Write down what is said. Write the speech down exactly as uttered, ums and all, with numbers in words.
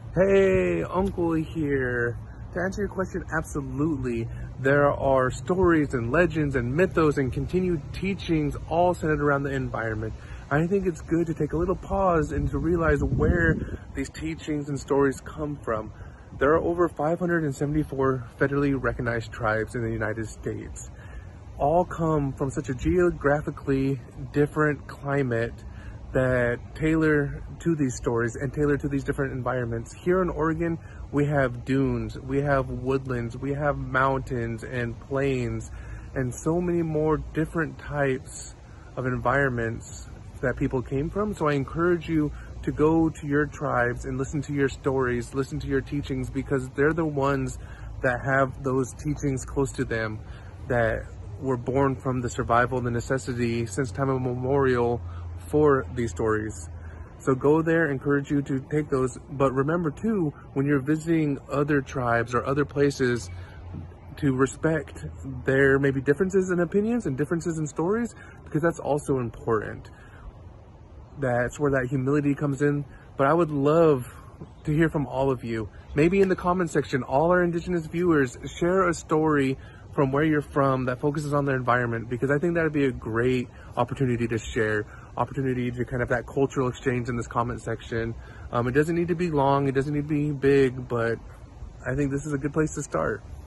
Hey, Uncle here. To answer your question, absolutely. There are stories and legends and mythos and continued teachings all centered around the environment. I think it's good to take a little pause and to realize where these teachings and stories come from. There are over five hundred seventy-four federally recognized tribes in the United States. All come from such a geographically different climate that tailor to these stories and tailor to these different environments. Here in Oregon, we have dunes, we have woodlands, we have mountains and plains, and so many more different types of environments that people came from. So I encourage you to go to your tribes and listen to your stories, listen to your teachings, because they're the ones that have those teachings close to them, that were born from the survival, the necessity since time immemorial for these stories. So go there, encourage you to take those. But remember too, when you're visiting other tribes or other places, to respect their maybe differences in opinions and differences in stories, because that's also important. That's where that humility comes in. But I would love to hear from all of you. Maybe in the comment section, all our Indigenous viewers, share a story from where you're from that focuses on their environment, because I think that would be a great opportunity to share, opportunity to kind of that cultural exchange in this comment section. Um, it doesn't need to be long, it doesn't need to be big, but I think this is a good place to start.